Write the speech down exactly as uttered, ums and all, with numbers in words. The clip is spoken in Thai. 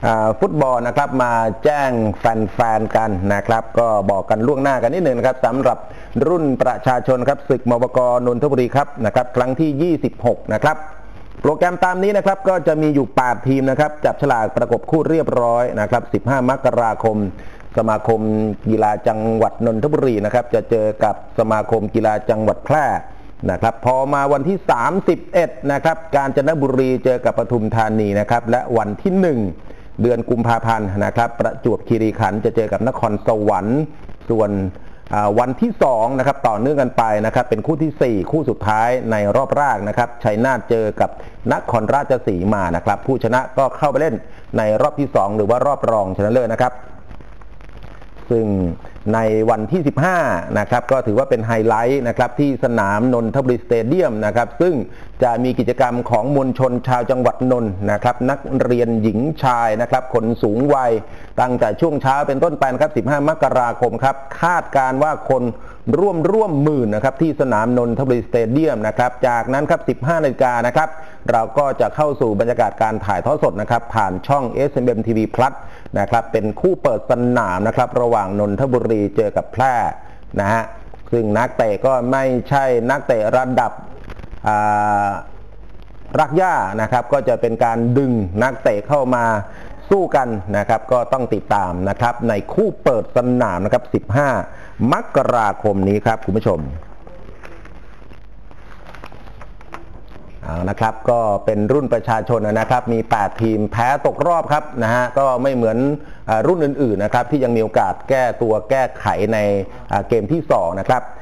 ฟุตบอลนะครับมาแจ้งแฟนๆกันนะครับก็บอกกันล่วงหน้ากันนิดหนึ่งนะครับสำหรับรุ่นประชาชนครับศึกมวกนนทบุรีครับนะครับครั้งที่ยี่สิบหกนะครับโปรแกรมตามนี้นะครับก็จะมีอยู่แปดทีมนะครับจับฉลากประกบคู่เรียบร้อยนะครับสิบห้ามกราคมสมาคมกีฬาจังหวัดนนทบุรีนะครับจะเจอกับสมาคมกีฬาจังหวัดแพร่นะครับพอมาวันที่สามสิบเอ็ดนะครับกาญจนบุรีเจอกับปทุมธานีนะครับและวันที่หนึ่งเดือนกุมภาพันธ์นะครับประจวบคีรีขันธ์จะเจอกับนครสวรรค์ส่วนวันที่สองนะครับต่อเนื่องกันไปนะครับเป็นคู่ที่สี่คู่สุดท้ายในรอบแรกนะครับชัยนาทเจอกับนครราชสีมานะครับผู้ชนะก็เข้าไปเล่นในรอบที่สองหรือว่ารอบรองชนะเลิศนะครับซึ่งในวันที่สิบห้านะครับก็ถือว่าเป็นไฮไลท์นะครับที่สนามนนทบุรีสเตเดียมนะครับซึ่งจะมีกิจกรรมของมวลชนชาวจังหวัดนนท์นะครับนักเรียนหญิงชายนะครับคนสูงวัยตั้งแต่ช่วงเช้าเป็นต้นไปครับสิบห้ามกราคมครับคาดการว่าคนร่วมร่วมหมื่นนะครับที่สนามนนทบุรีสเตเดียมนะครับจากนั้นครับสิบห้านาฬิกานะครับเราก็จะเข้าสู่บรรยากาศการถ่ายทอดสดนะครับผ่านช่อง เอส เอ็ม เอ็ม ที วี Plus นะครับเป็นคู่เปิดสนามนะครับระหว่างนนทบุรีเจอกับแพร่นะฮะซึ่งนักเตะก็ไม่ใช่นักเตะระดับรักหญ้านะครับก็จะเป็นการดึงนักเตะเข้ามาสู้กันนะครับก็ต้องติดตามนะครับในคู่เปิดสนามนะครับสิบห้ามกราคมนี้ครับคุณผู้ชมเอานะครับก็เป็นรุ่นประชาชนนะครับมีแปดทีมแพ้ตกรอบครับนะฮะก็ไม่เหมือนรุ่นอื่นๆนะครับที่ยังมีโอกาสแก้ตัวแก้ไขในเกมที่สองนะครับ